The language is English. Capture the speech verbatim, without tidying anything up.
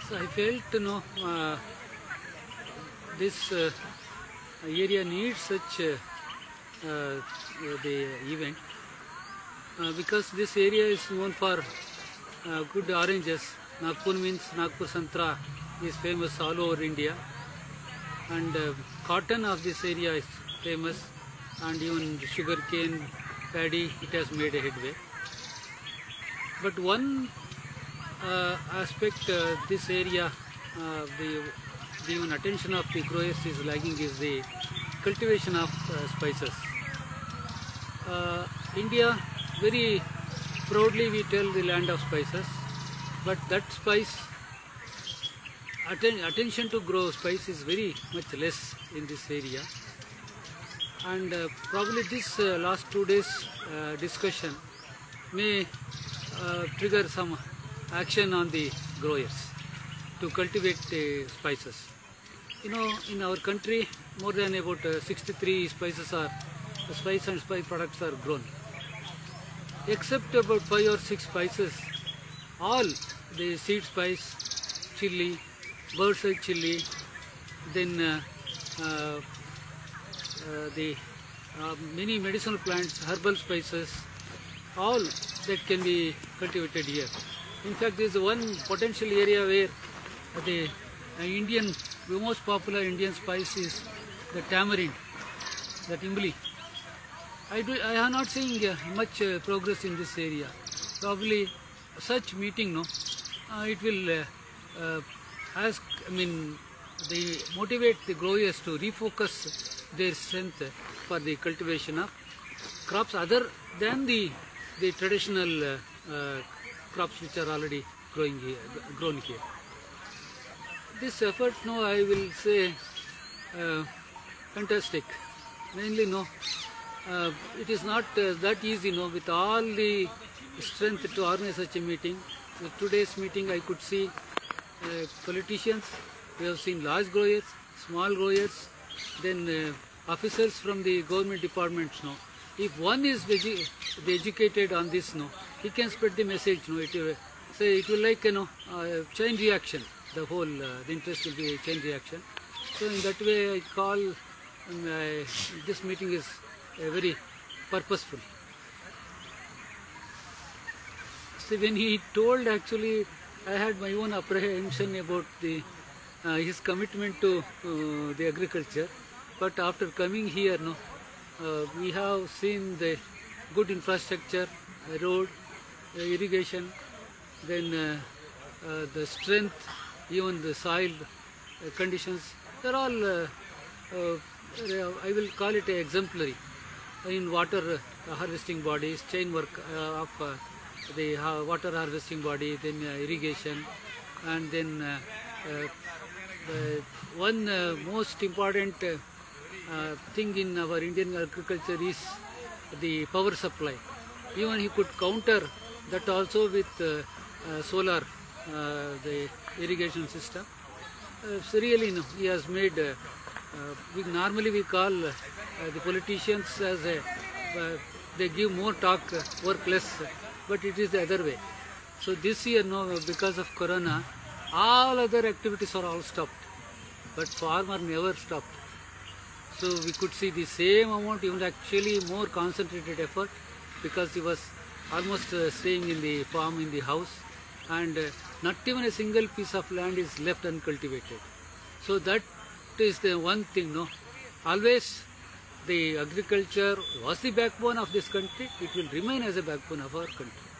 I felt, you know, uh, this uh, area needs such uh, uh, the event uh, because this area is known for uh, good oranges. Nagpur means Nagpur Santra is famous all over India, and uh, cotton of this area is famous, and even sugarcane, paddy, it has made a headway. But one uh, aspect uh, this area, uh, the, the even attention of the growers is lagging is the cultivation of uh, spices. Uh, India, very proudly we tell the land of spices, but that spice, atten attention to grow spice is very much less in this area. And uh, probably this uh, last two days uh, discussion may uh, trigger some action on the growers to cultivate the spices. You know, in our country, more than about uh, sixty-three spices are, uh, spice and spice products are grown. Except about five or six spices, all the seed spice, chili, bird's eye chili, then uh, uh, uh, the uh, many medicinal plants, herbal spices, all that can be cultivated here. In fact, there is one potential area where the uh, Indian, the most popular Indian spice is the tamarind, that imli. I, do, I have not seen uh, much uh, progress in this area. Probably such meeting, no, uh, it will uh, uh, ask, I mean, they motivate the growers to refocus their strength for the cultivation of crops other than the the traditional uh, uh, crops which are already growing here, grown here. This effort, no, I will say, uh, fantastic. Mainly, no, uh, it is not uh, that easy, no, with all the strength to organize such a meeting. With today's meeting, I could see uh, politicians, we have seen large growers, small growers, then uh, officers from the government departments, no. If one is edu educated on this, no, he can spread the message, no. It will, say it will like, you know, uh, chain reaction. The whole uh, the interest will be a chain reaction. So in that way, I call um, uh, this meeting is uh, very purposeful. So when he told, actually, I had my own apprehension about the uh, his commitment to uh, the agriculture. But after coming here, no. Uh, we have seen the good infrastructure, uh, road, uh, irrigation, then uh, uh, the strength, even the soil uh, conditions. They're all, uh, uh, I will call it a exemplary in water uh, harvesting bodies, chain work uh, of uh, the uh, water harvesting body, then uh, irrigation, and then uh, uh, the one uh, most important uh, Uh, thing in our Indian agriculture is the power supply. Even he could counter that also with uh, uh, solar, uh, the irrigation system. Uh, so really, no, he has made, uh, uh, we, normally we call uh, the politicians as a, uh, they give more talk, uh, work less, but it is the other way. So this year, no, because of Corona, all other activities are all stopped, but farmer never stopped. So we could see the same amount, even actually more concentrated effort, because he was almost uh, staying in the farm, in the house, and uh, not even a single piece of land is left uncultivated. So that is the one thing, no. Always the agriculture was the backbone of this country. It will remain as a backbone of our country.